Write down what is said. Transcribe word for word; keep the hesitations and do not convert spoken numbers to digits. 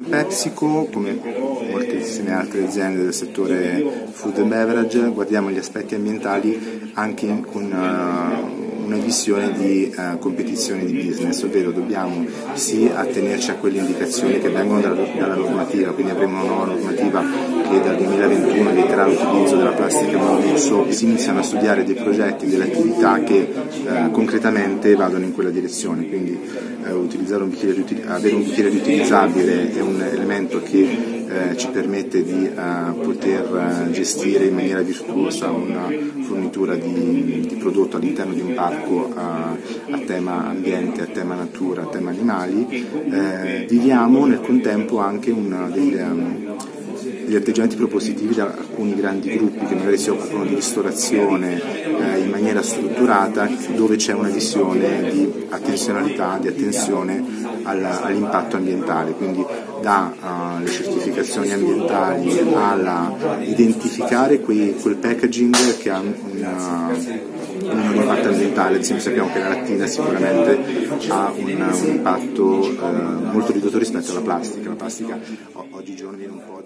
PepsiCo, come moltissime altre aziende del settore food and beverage, guardiamo gli aspetti ambientali anche in, con uh, una visione di uh, competizione di business, ovvero dobbiamo sì attenerci a quelle indicazioni che vengono dalla, dalla normativa, quindi avremo una nuova normativa che dal duemilaventuno vieterà l'utilizzo della plastica monouso. Si iniziano a studiare dei progetti, delle attività che uh, concretamente vadano in quella direzione, quindi uh, utilizzare un bicchiere avere un bicchiere riutilizzabile è un elemento che Eh, ci permette di eh, poter eh, gestire in maniera virtuosa una fornitura di, di prodotto all'interno di un parco a, a tema ambiente, a tema natura, a tema animali. Eh, viviamo nel contempo anche una delle, um, degli atteggiamenti propositivi da alcuni grandi gruppi che magari si occupano di ristorazione eh, in maniera strutturata, dove c'è una visione di attenzionalità, di attenzione all'impatto ambientale, quindi da uh, le certificazioni ambientali alla identificare quei, quel packaging che ha una, un impatto ambientale. Ad esempio sappiamo che la lattina sicuramente ha un, un impatto uh, molto ridotto rispetto alla plastica. La plastica oggigiorno viene un po'